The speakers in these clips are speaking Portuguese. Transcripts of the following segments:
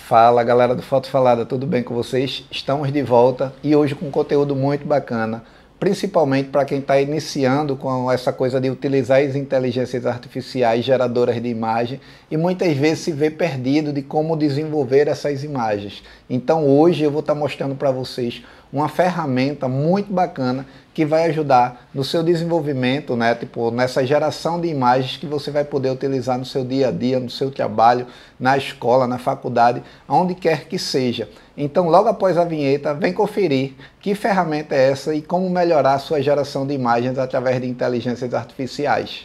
Fala galera do Foto Falada, tudo bem com vocês? Estamos de volta e hoje com um conteúdo muito bacana, principalmente para quem está iniciando com essa coisa de utilizar as inteligências artificiais geradoras de imagem e muitas vezes se vê perdido de como desenvolver essas imagens. Então hoje eu vou estar mostrando para vocês uma ferramenta muito bacana que vai ajudar no seu desenvolvimento, né? Nessa geração de imagens que você vai poder utilizar no seu dia a dia, no seu trabalho, na escola, na faculdade, onde quer que seja. Então, logo após a vinheta, vem conferir que ferramenta é essa e como melhorar a sua geração de imagens através de inteligências artificiais.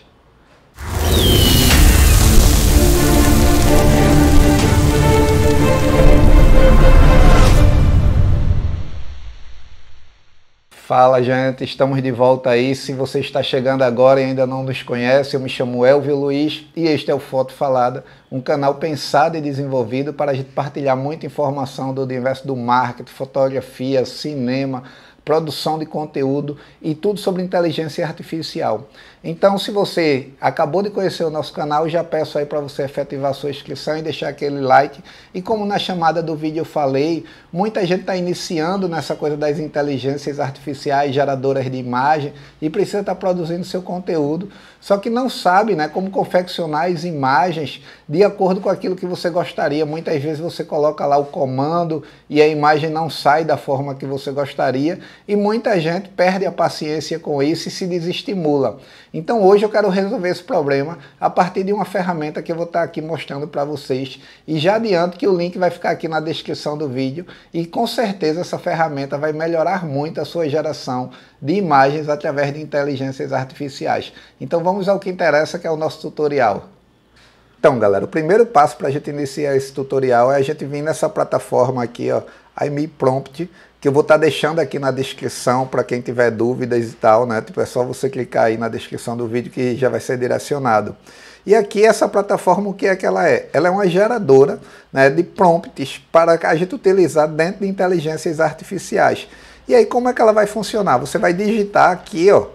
Fala gente, estamos de volta aí. Se você está chegando agora e ainda não nos conhece, eu me chamo Elvio Luiz e este é o Foto Falada, um canal pensado e desenvolvido para a gente partilhar muita informação do universo do marketing, fotografia, cinema, produção de conteúdo e tudo sobre inteligência artificial. Então, se você acabou de conhecer o nosso canal, já peço aí para você efetivar sua inscrição e deixar aquele like. E como na chamada do vídeo eu falei, muita gente está iniciando nessa coisa das inteligências artificiais geradoras de imagem e precisa estar produzindo seu conteúdo, só que não sabe, né, como confeccionar as imagens de acordo com aquilo que você gostaria. Muitas vezes você coloca lá o comando e a imagem não sai da forma que você gostaria e muita gente perde a paciência com isso e se desestimula. Então hoje eu quero resolver esse problema a partir de uma ferramenta que eu vou estar aqui mostrando para vocês e já adianto que o link vai ficar aqui na descrição do vídeo e com certeza essa ferramenta vai melhorar muito a sua geração de imagens através de inteligências artificiais. Então vamos ao que interessa, que é o nosso tutorial. Então galera, o primeiro passo para a gente iniciar esse tutorial é a gente vir nessa plataforma aqui, ó, iMePrompt, que eu vou estar deixando aqui na descrição para quem tiver dúvidas e tal, né? É só você clicar aí na descrição do vídeo que já vai ser direcionado. E aqui essa plataforma, o que é que ela é? Ela é uma geradora, né, de prompts para a gente utilizar dentro de inteligências artificiais. E aí como é que ela vai funcionar? Você vai digitar aqui, ó,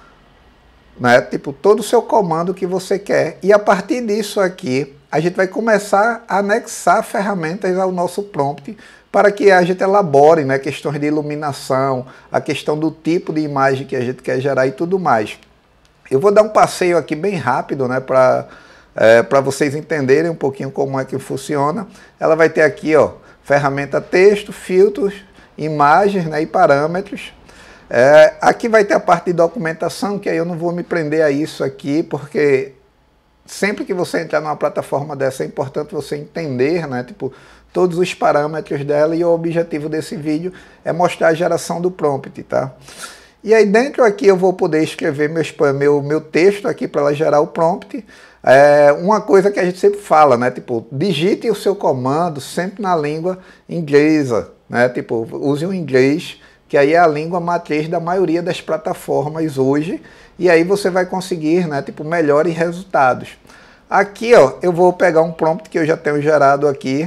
né, todo o seu comando que você quer e a partir disso aqui a gente vai começar a anexar ferramentas ao nosso prompt para que a gente elabore, né, questões de iluminação, a questão do tipo de imagem que a gente quer gerar e tudo mais. Eu vou dar um passeio aqui bem rápido, né, para vocês entenderem um pouquinho como é que funciona. Ela vai ter aqui, ó, ferramenta texto, filtros, imagens, né, e parâmetros. Aqui vai ter a parte de documentação, que aí eu não vou me prender a isso aqui, porque sempre que você entrar numa plataforma dessa é importante você entender, né, todos os parâmetros dela, e o objetivo desse vídeo é mostrar a geração do prompt, tá? E aí dentro aqui eu vou poder escrever meu texto aqui para ela gerar o prompt. Uma coisa que a gente sempre fala, né, digite o seu comando sempre na língua inglesa, né, use o inglês, que aí é a língua matriz da maioria das plataformas hoje, e aí você vai conseguir, né, melhores resultados. Aqui, ó, eu vou pegar um prompt que eu já tenho gerado aqui.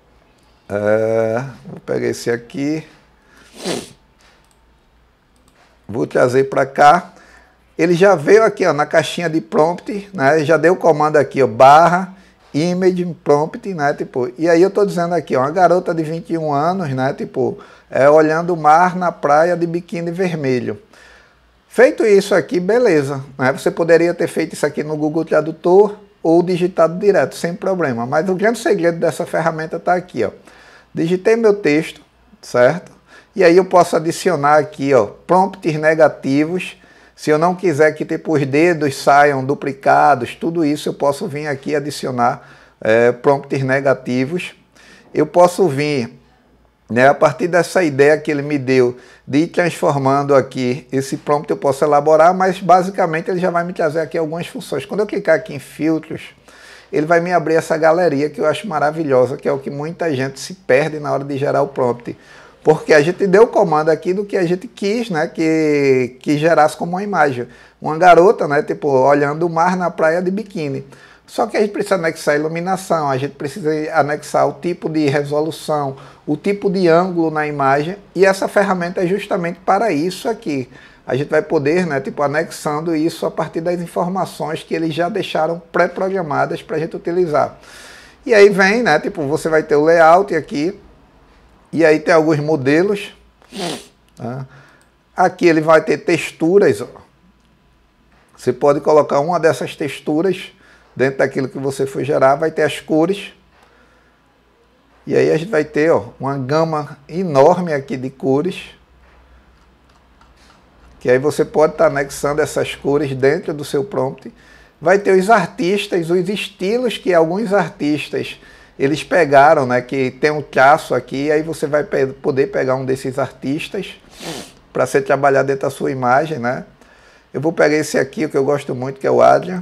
Vou pegar esse aqui, vou trazer para cá. Ele já veio aqui, ó, na caixinha de prompt, né? Já deu o comando aqui, ó, /image prompt, né? E aí eu estou dizendo aqui, ó, uma garota de 21 anos, né? Olhando o mar na praia de biquíni vermelho. Feito isso aqui, beleza, né? Você poderia ter feito isso aqui no Google Tradutor ou digitado direto, sem problema. Mas o grande segredo dessa ferramenta está aqui, ó. Digitei meu texto, certo? E aí eu posso adicionar aqui, ó, prompts negativos. Se eu não quiser que os dedos saiam duplicados, tudo isso eu posso vir aqui adicionar prompts negativos. Eu posso vir, né, a partir dessa ideia que ele me deu de ir transformando aqui esse prompt, eu posso elaborar, mas basicamente ele já vai me trazer aqui algumas funções. Quando eu clicar aqui em filtros, ele vai me abrir essa galeria que eu acho maravilhosa, que é o que muita gente se perde na hora de gerar o prompt. Porque a gente deu o comando aqui do que a gente quis, né, que gerasse como uma imagem. Uma garota, né, olhando o mar na praia de biquíni. Só que a gente precisa anexar a iluminação, a gente precisa anexar o tipo de resolução, o tipo de ângulo na imagem, e essa ferramenta é justamente para isso aqui. A gente vai poder, né, anexando isso a partir das informações que eles já deixaram pré-programadas para a gente utilizar. E aí vem, né, tipo, você vai ter o layout aqui, e aí tem alguns modelos. Tá? Aqui ele vai ter texturas, ó. Você pode colocar uma dessas texturas dentro daquilo que você for gerar, vai ter as cores. E aí a gente vai ter, ó, uma gama enorme aqui de cores. Que aí você pode estar anexando essas cores dentro do seu prompt. Vai ter os artistas, os estilos que alguns artistas eles pegaram, né? Que tem um traço aqui, aí você vai poder pegar um desses artistas para ser trabalhado dentro da sua imagem, né? Eu vou pegar esse aqui, o que eu gosto muito, que é o Adrian.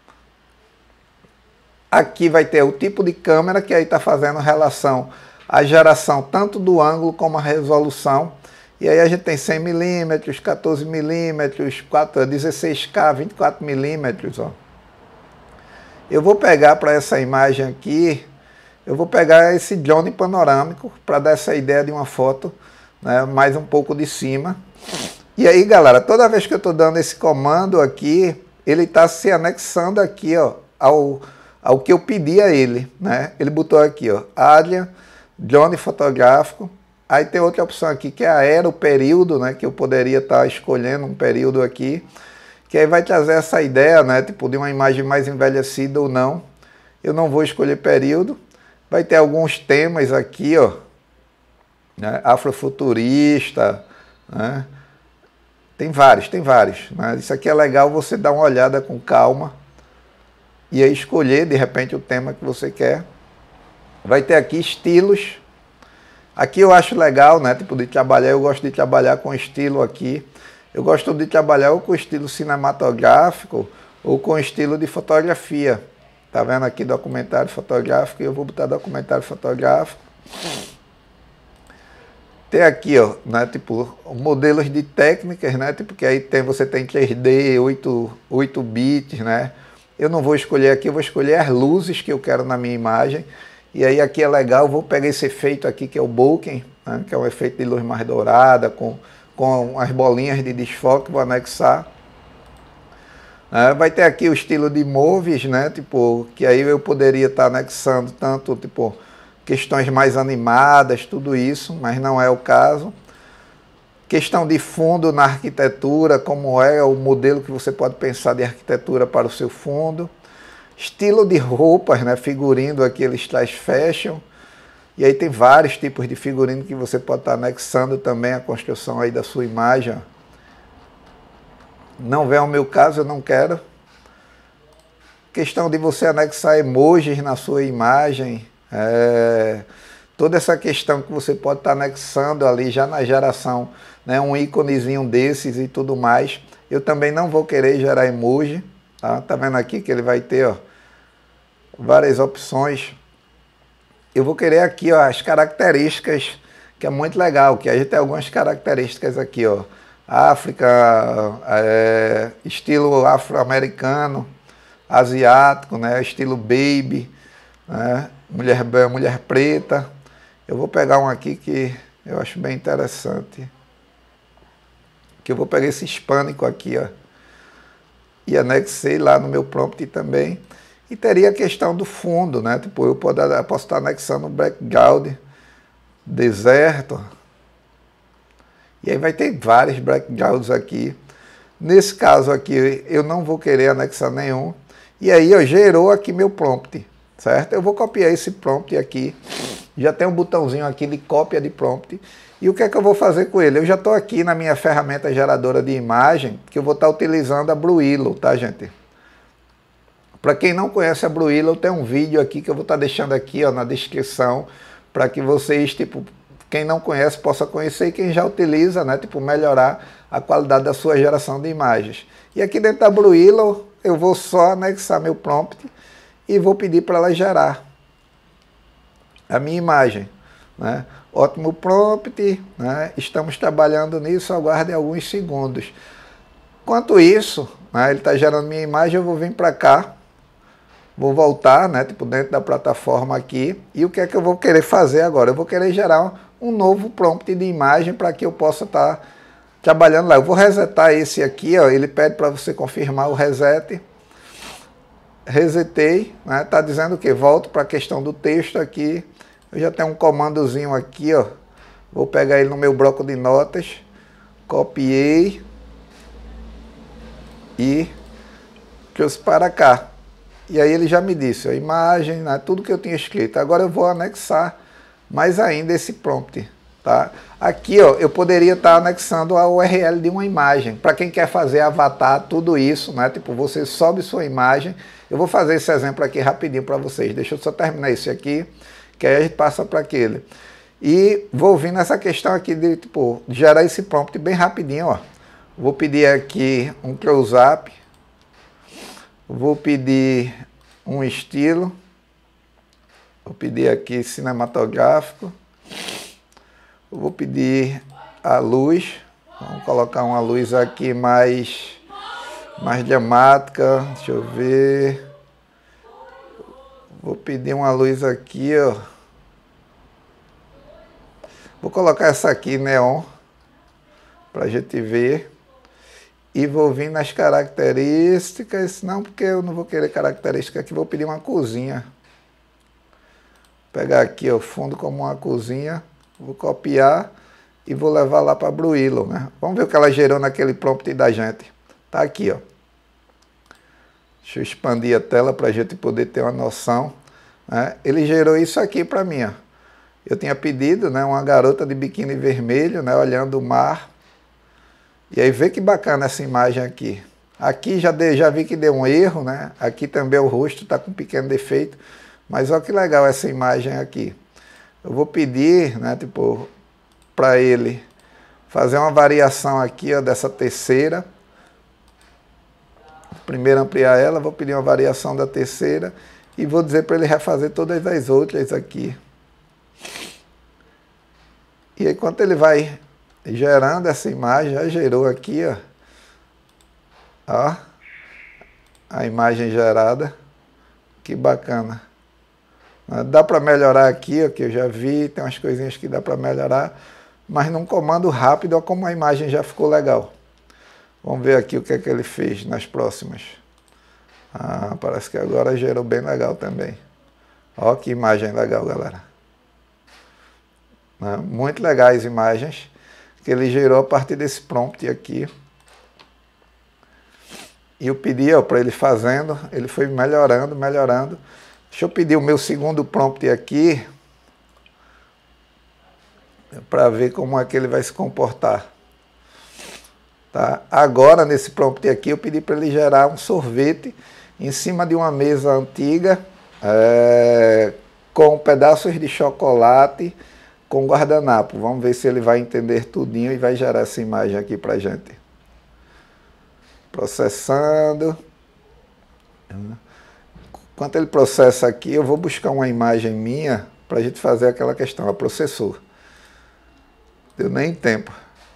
Aqui vai ter o tipo de câmera, que aí está fazendo relação à geração tanto do ângulo como a resolução. E aí a gente tem 100mm, 14mm, 16K, 24mm, ó. Eu vou pegar para essa imagem aqui, eu vou pegar esse drone panorâmico para dar essa ideia de uma foto, né, mais um pouco de cima. E aí, galera, toda vez que eu estou dando esse comando aqui, ele está se anexando aqui, ó, ao que eu pedi a ele, né? Ele botou aqui, ó, Adrian, drone fotográfico. Aí tem outra opção aqui que é aeroperíodo, né? Que eu poderia estar escolhendo um período aqui, que aí vai trazer essa ideia, né? Tipo, de uma imagem mais envelhecida ou não. Eu não vou escolher período. Vai ter alguns temas aqui, ó, né? Afrofuturista, né? Tem vários, né? Isso aqui é legal você dar uma olhada com calma e aí escolher, de repente, o tema que você quer. Vai ter aqui estilos. Aqui eu acho legal, né? Tipo, de trabalhar, eu gosto de trabalhar com estilo aqui. Eu gosto de trabalhar ou com estilo cinematográfico ou com estilo de fotografia. Tá vendo aqui documentário fotográfico? E eu vou botar documentário fotográfico. Tem aqui, ó, né, tipo, modelos de técnicas, né, tipo, que aí você tem 3D, 8 bits, né. Eu não vou escolher aqui, eu vou escolher as luzes que eu quero na minha imagem. E aí aqui é legal, eu vou pegar esse efeito aqui, que é o bokeh, né, que é um efeito de luz mais dourada, com as bolinhas de desfoque, vou anexar. Vai ter aqui o estilo de movies, né, tipo, que aí eu poderia estar anexando tanto, tipo, questões mais animadas, tudo isso, mas não é o caso. Questão de fundo na arquitetura, como é o modelo que você pode pensar de arquitetura para o seu fundo. Estilo de roupas, né, figurino aqui, eles traz fashion. E aí tem vários tipos de figurino que você pode estar anexando também a construção aí da sua imagem. Não vem ao meu caso, eu não quero. Questão de você anexar emojis na sua imagem. Toda essa questão que você pode estar anexando ali já na geração, né, um íconezinho desses e tudo mais. Eu também não vou querer gerar emoji, tá vendo aqui que ele vai ter, ó, várias opções. Eu vou querer aqui, ó, as características, que é muito legal, que a gente tem algumas características aqui, ó, África, estilo afro-americano, asiático, né, estilo baby, né, mulher preta. Eu vou pegar um aqui que eu acho bem interessante. Que eu vou pegar esse hispânico aqui, ó, e anexei lá no meu prompt também. E teria a questão do fundo, né? Tipo, eu posso estar anexando o background, deserto. E aí vai ter vários backgrounds aqui. Nesse caso aqui, eu não vou querer anexar nenhum. E aí, ó, gerou aqui meu prompt, certo? Eu vou copiar esse prompt aqui. Já tem um botãozinho aqui de cópia de prompt. E o que é que eu vou fazer com ele? Eu já estou aqui na minha ferramenta geradora de imagem, que eu vou estar utilizando a Blue Willow, tá, gente? Para quem não conhece a Blue Willow, tem um vídeo aqui que eu vou estar deixando aqui, ó, na descrição, para que vocês, tipo, quem não conhece possa conhecer, e quem já utiliza, né, tipo, melhorar a qualidade da sua geração de imagens. E aqui dentro da Blue Willow, eu vou só anexar meu prompt e vou pedir para ela gerar a minha imagem, né? Ótimo prompt, né? Estamos trabalhando nisso, aguardem alguns segundos. Enquanto isso, né, ele está gerando minha imagem, eu vou vir para cá, vou voltar, né, tipo, dentro da plataforma aqui, e o que é que eu vou querer fazer agora? Eu vou querer gerar um novo prompt de imagem para que eu possa estar trabalhando lá. Eu vou resetar esse aqui, ó, ele pede para você confirmar o reset. resetei, né? Tá dizendo que volto para a questão do texto aqui. Eu já tenho um comandozinho aqui, ó. Vou pegar ele no meu bloco de notas, copiei e trouxe para cá. E aí ele já me disse, a imagem, né, tudo que eu tinha escrito. Agora eu vou anexar mais ainda esse prompt, tá? Aqui, ó, eu poderia estar anexando a URL de uma imagem. Para quem quer fazer avatar, tudo isso, né? Tipo, você sobe sua imagem. Eu vou fazer esse exemplo aqui rapidinho para vocês. Deixa eu só terminar isso aqui, que aí a gente passa para aquele. E vou vir nessa questão aqui de, tipo, gerar esse prompt bem rapidinho, ó. Vou pedir aqui um close-up. Vou pedir um estilo. Vou pedir aqui cinematográfico. Vou pedir a luz. Vamos colocar uma luz aqui mais dramática. Deixa eu ver. Vou pedir uma luz aqui, ó. Vou colocar essa aqui, neon, para a gente ver. E vou vir nas características, não, porque eu não vou querer característica aqui, vou pedir uma cozinha. Vou pegar aqui o fundo como uma cozinha, vou copiar e vou levar lá para a Blue Willow, né? Vamos ver o que ela gerou naquele prompt da gente. Tá aqui, ó. Deixa eu expandir a tela para a gente poder ter uma noção, né? Ele gerou isso aqui para mim, ó. Eu tinha pedido, né, uma garota de biquíni vermelho, né, olhando o mar. E aí vê que bacana essa imagem aqui. Aqui já vi que deu um erro, né? Aqui também o rosto está com um pequeno defeito. Mas olha que legal essa imagem aqui. Eu vou pedir, né, tipo, para ele fazer uma variação aqui, ó, dessa terceira. Primeiro ampliar ela, vou pedir uma variação da terceira e vou dizer para ele refazer todas as outras aqui. E aí, enquanto ele vai gerando essa imagem, já gerou aqui, ó, a imagem gerada. Que bacana. Dá para melhorar aqui, ó, que eu já vi, tem umas coisinhas que dá para melhorar, mas num comando rápido, ó, como a imagem já ficou legal. Vamos ver aqui o que é que ele fez nas próximas. Ah, parece que agora gerou bem legal também. Ó, que imagem legal, galera. Muito legais imagens que ele gerou a partir desse prompt aqui. E eu pedi para ele fazendo, ele foi melhorando. Deixa eu pedir o meu segundo prompt aqui, para ver como é que ele vai se comportar. Tá? Agora, nesse prompt aqui, eu pedi para ele gerar um sorvete em cima de uma mesa antiga, com pedaços de chocolate, com guardanapo. Vamos ver se ele vai entender tudinho e vai gerar essa imagem aqui pra gente. Processando. Enquanto ele processa aqui, eu vou buscar uma imagem minha pra gente fazer aquela questão, a processou. Deu nem tempo.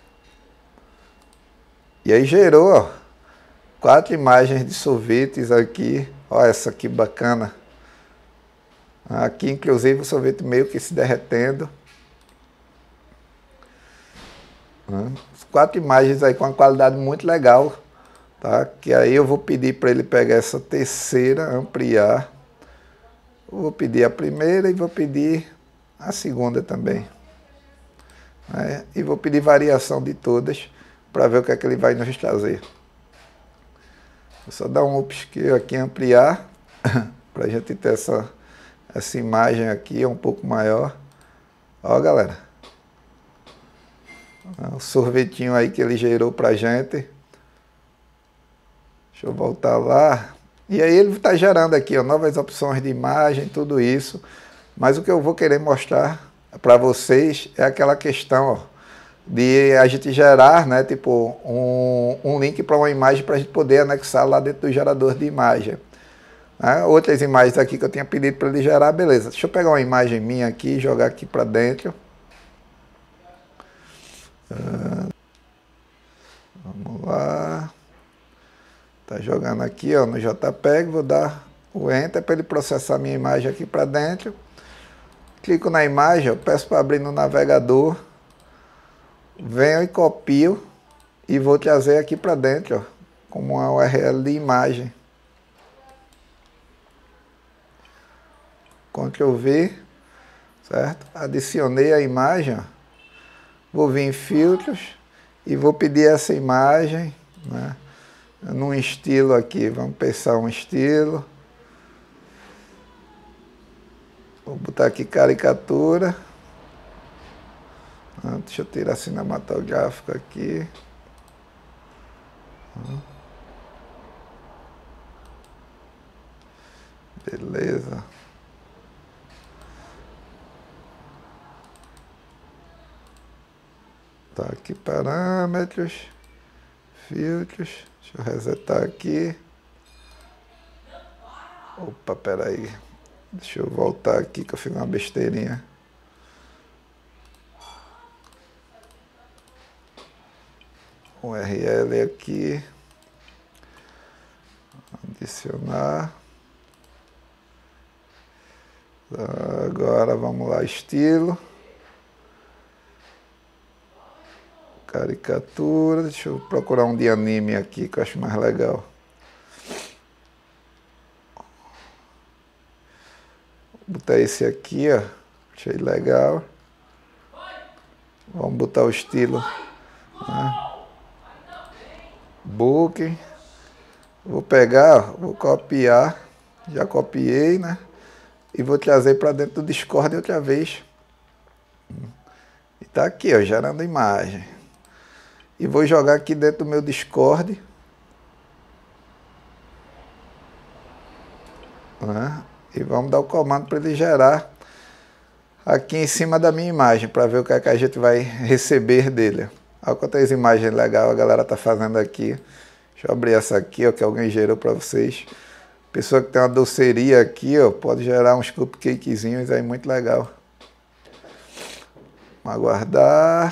E aí gerou, ó, 4 imagens de sorvetes aqui. Ó, essa aqui bacana. Aqui, inclusive, o sorvete meio que se derretendo. 4 imagens aí com uma qualidade muito legal, tá? Que aí eu vou pedir para ele pegar essa terceira, ampliar. Eu vou pedir a primeira e vou pedir a segunda também, né? E vou pedir variação de todas para ver o que é que ele vai nos trazer. Vou só dar um upscale aqui, ampliar, para a gente ter essa imagem aqui um pouco maior. Ó, galera. O sorvetinho aí que ele gerou pra gente. Deixa eu voltar lá. E aí ele está gerando aqui, ó, novas opções de imagem, tudo isso. Mas o que eu vou querer mostrar para vocês é aquela questão, ó, de a gente gerar, né, tipo, um link para uma imagem para a gente poder anexar lá dentro do gerador de imagem. Outras imagens aqui que eu tinha pedido para ele gerar, beleza. Deixa eu pegar uma imagem minha aqui e jogar aqui para dentro. Vamos lá. Tá jogando aqui, ó, no JPEG. Vou dar o Enter para ele processar minha imagem aqui para dentro. Clico na imagem, eu peço para abrir no navegador. Venho e copio e vou trazer aqui para dentro, ó, como uma URL de imagem. Ctrl V, certo? Adicionei a imagem, ó. Vou vir em filtros e vou pedir essa imagem, né, num estilo aqui. Vamos pensar um estilo. Vou botar aqui caricatura. Deixa eu tirar cinematográfico aqui. Beleza. Tá aqui parâmetros, filtros. Deixa eu resetar aqui. Opa, peraí. Deixa eu voltar aqui que eu fiz uma besteirinha. URL aqui. Adicionar. Agora vamos lá, estilo. Caricatura. Deixa eu procurar um de anime aqui que eu acho mais legal. Vou botar esse aqui, ó. Achei legal. Vamos botar o estilo, né? Booking. Vou pegar, vou copiar. Já copiei, né? E vou trazer para dentro do Discord outra vez. E tá aqui, ó, gerando imagem. E vou jogar aqui dentro do meu Discord, né? E vamos dar o comando para ele gerar aqui em cima da minha imagem, para ver o que é que a gente vai receber dele. Olha quantas imagens legais a galera tá fazendo aqui. Deixa eu abrir essa aqui, ó, que alguém gerou para vocês. Pessoa que tem uma doceria aqui, ó, pode gerar uns cupcakezinhos aí, muito legal. Vamos aguardar.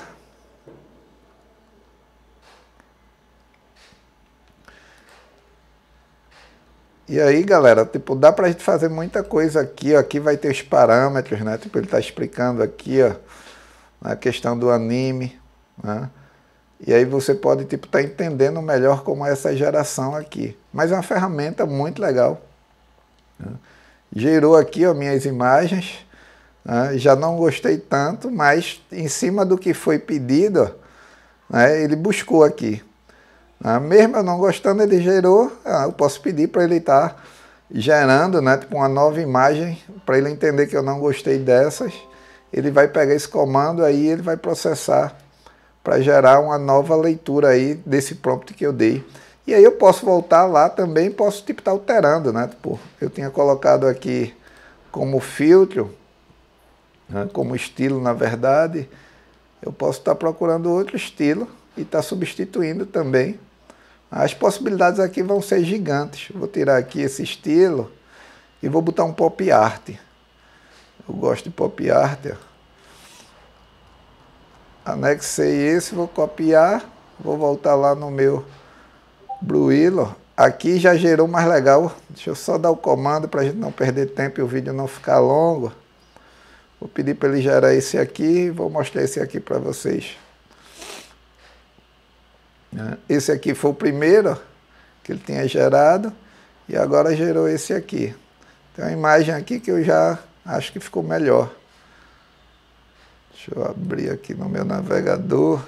E aí, galera, tipo, dá pra gente fazer muita coisa aqui, ó. Aqui vai ter os parâmetros, né? Tipo, ele tá explicando aqui, ó, a questão do anime, né? E aí você pode, tipo, tá entendendo melhor como é essa geração aqui. Mas é uma ferramenta muito legal, né? Gerou aqui, ó, minhas imagens, né? Já não gostei tanto, mas em cima do que foi pedido, né, ele buscou aqui. Mesmo eu não gostando, ele gerou. Eu posso pedir para ele estar gerando, né, tipo uma nova imagem, para ele entender que eu não gostei dessas. Ele vai pegar esse comando aí, ele vai processar para gerar uma nova leitura aí desse prompt que eu dei. E aí eu posso voltar lá também, posso tipo estar alterando, né? Tipo, eu tinha colocado aqui como filtro, né, como estilo, na verdade. Eu posso estar procurando outro estilo e estar substituindo também. As possibilidades aqui vão ser gigantes. Vou tirar aqui esse estilo e vou botar um pop art. Eu gosto de pop art. Anexei esse, vou copiar. Vou voltar lá no meu Blue Willow. Aqui já gerou mais legal. Deixa eu só dar o comando para a gente não perder tempo e o vídeo não ficar longo. Vou pedir para ele gerar esse aqui e vou mostrar esse aqui para vocês. Esse aqui foi o primeiro que ele tinha gerado e agora gerou esse aqui. Tem uma imagem aqui que eu já acho que ficou melhor. Deixa eu abrir aqui no meu navegador.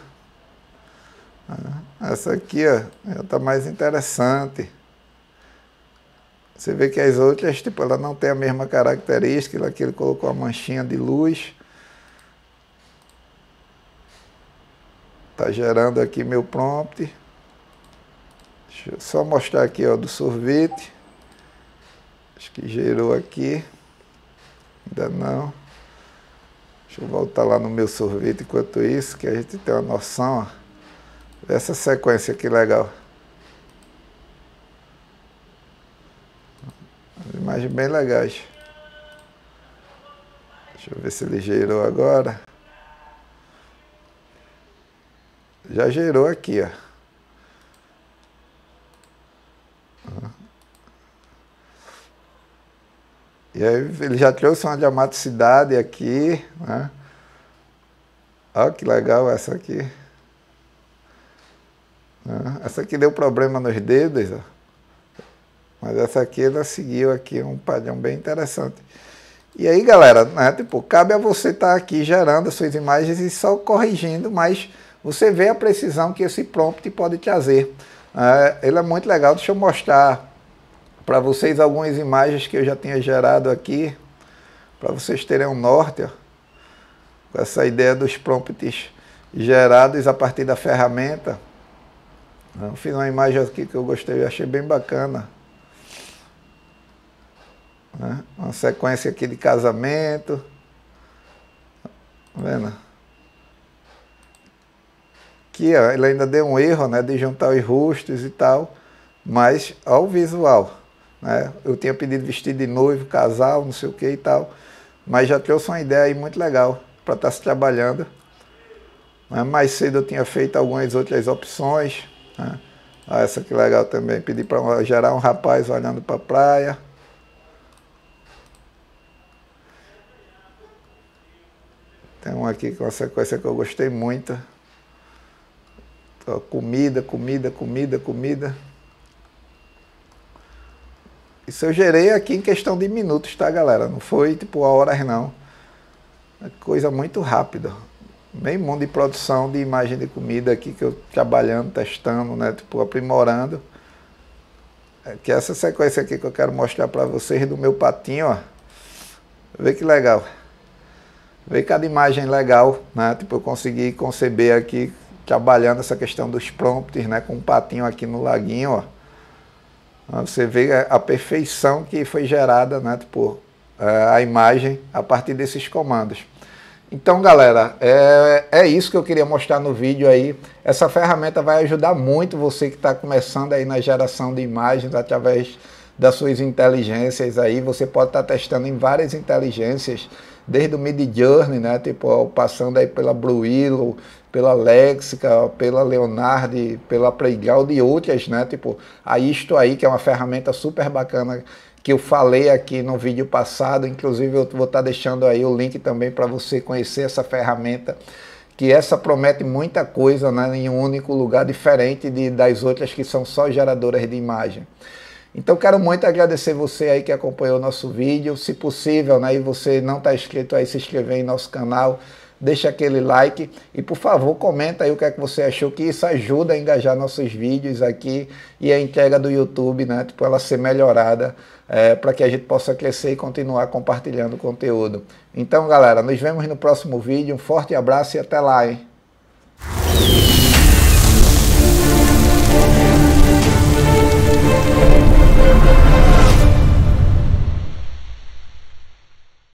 Essa aqui, ó, já está mais interessante. Você vê que as outras, tipo, ela não tem a mesma característica. Aqui ele colocou uma manchinha de luz. Está gerando aqui meu prompt. Deixa eu só mostrar aqui, ó, do sorvete. Acho que gerou aqui. Ainda não. Deixa eu voltar lá no meu sorvete enquanto isso, que a gente tem uma noção, ó. Essa sequência aqui legal. Imagens bem legais. Deixa eu ver se ele gerou agora. Já gerou aqui, ó. E aí ele já trouxe uma dramaticidade aqui, né? Olha que legal essa aqui. Essa aqui deu problema nos dedos, ó. Mas essa aqui ela seguiu aqui um padrão bem interessante. E aí, galera, né, tipo, cabe a você estar aqui gerando as suas imagens e só corrigindo, mas você vê a precisão que esse prompt pode trazer. Ele é muito legal. Deixa eu mostrar para vocês algumas imagens que eu já tinha gerado aqui, para vocês terem um norte, ó, com essa ideia dos prompts gerados a partir da ferramenta. Eu fiz uma imagem aqui que eu gostei, eu achei bem bacana. Uma sequência aqui de casamento. Tá vendo? Aqui, ó, ele ainda deu um erro, né, de juntar os rostos e tal, mas ó o visual, né? Eu tinha pedido vestido de noivo, casal, não sei o que e tal, mas já trouxe uma ideia aí muito legal para estar se trabalhando. Mais cedo eu tinha feito algumas outras opções, né? Essa aqui legal também, pedi para gerar um rapaz olhando para a praia. Tem um aqui com uma sequência que eu gostei muito. Comida, comida, comida, comida. Isso eu gerei aqui em questão de minutos, tá, galera? Não foi tipo horas, não. É coisa muito rápida. Meio mundo de produção de imagem de comida aqui que eu trabalhando, testando, né? Tipo, aprimorando. Que é essa sequência aqui que eu quero mostrar para vocês do meu patinho, ó. Vê que legal. Vê cada imagem legal, né? Tipo, eu consegui conceber aqui, trabalhando essa questão dos prompts, né? Com um patinho aqui no laguinho, ó. Você vê a perfeição que foi gerada, né? Tipo, a imagem a partir desses comandos. Então, galera, é isso que eu queria mostrar no vídeo aí. Essa ferramenta vai ajudar muito você que está começando aí na geração de imagens através das suas inteligências aí. Você pode estar testando em várias inteligências, desde o Midjourney, né? Tipo, passando aí pela Blue Willow, pela Lexica, pela Leonardo, pela Playground e outras, né? Tipo, a Isto aí, que é uma ferramenta super bacana que eu falei aqui no vídeo passado. Inclusive eu vou estar deixando aí o link também para você conhecer essa ferramenta, que essa promete muita coisa, né, em um único lugar, diferente das outras que são só geradoras de imagem. Então quero muito agradecer você aí que acompanhou o nosso vídeo. Se possível, né, e você não está inscrito aí, se inscrever em nosso canal, deixa aquele like e, por favor, comenta aí o que é que você achou, que isso ajuda a engajar nossos vídeos aqui e a entrega do YouTube, né, tipo, ela ser melhorada, para que a gente possa crescer e continuar compartilhando conteúdo. Então, galera, nos vemos no próximo vídeo. Um forte abraço e até lá, hein?